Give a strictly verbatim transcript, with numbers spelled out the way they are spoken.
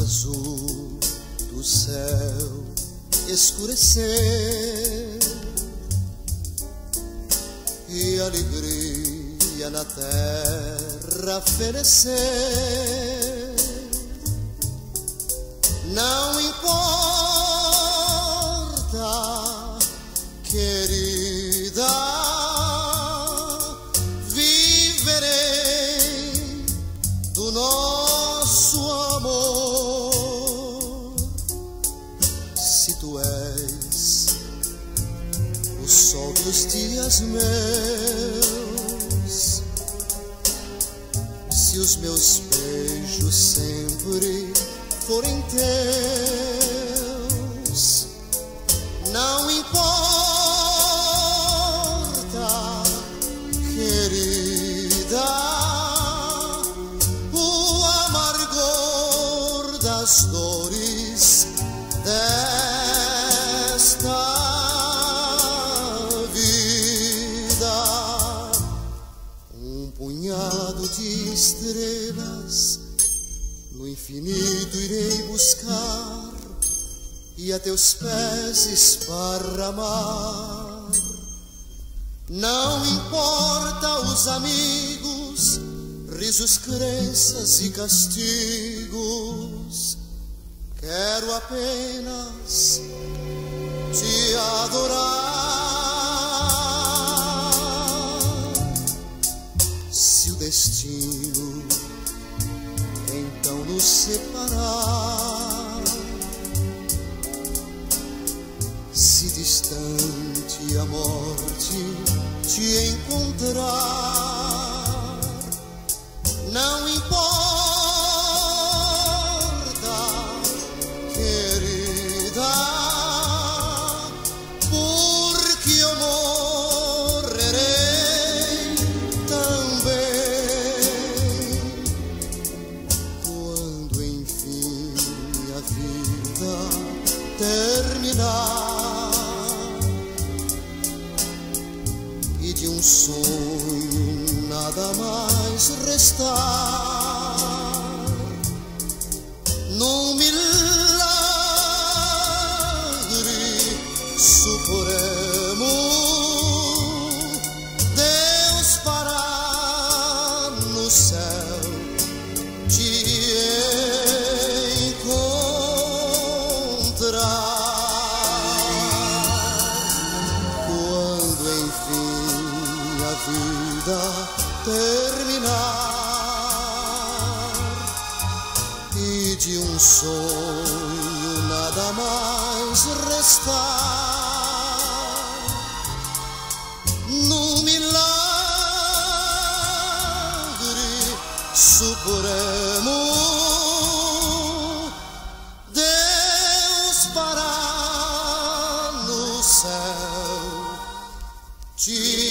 azul do céu escurecer e a alegria na terra fenecer. Não importa, querida, viverei do nosso amor. Se tu és o sol dos dias meus, se os meus beijos sempre forem teus, não importa, querida, o amargor das dores desta vida. Um punhado de estrelas no infinito irei buscar e a teus pés esparramar. Não importa os amigos, risos, crenças e castigos, quero apenas te adorar. Se o destino então nos separar, se distante a morte te encontrar, não importa, querida, porque eu morrerei também quando enfim a vida terminar e de um sonho nada mais restar. Num milagre supremo, Deus fará no céu te encontrar. Quando enfim a vida terminar e de um sonho nada mais restar, no milagre supremo, Deus fará no céu te